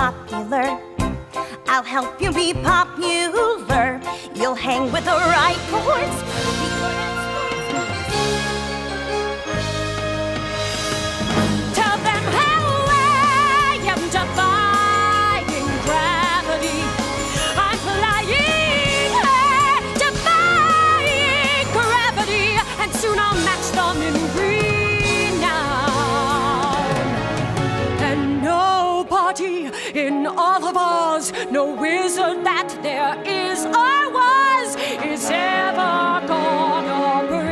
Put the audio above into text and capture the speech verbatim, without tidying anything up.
popular. I'll help you be popular. You'll hang with the right chords. Tell them how I am defying gravity. I'm flying, eh, defying gravity, and soon I'll match them in renown. And nobody in all of Oz, no wizard that there is or was, is ever gonna break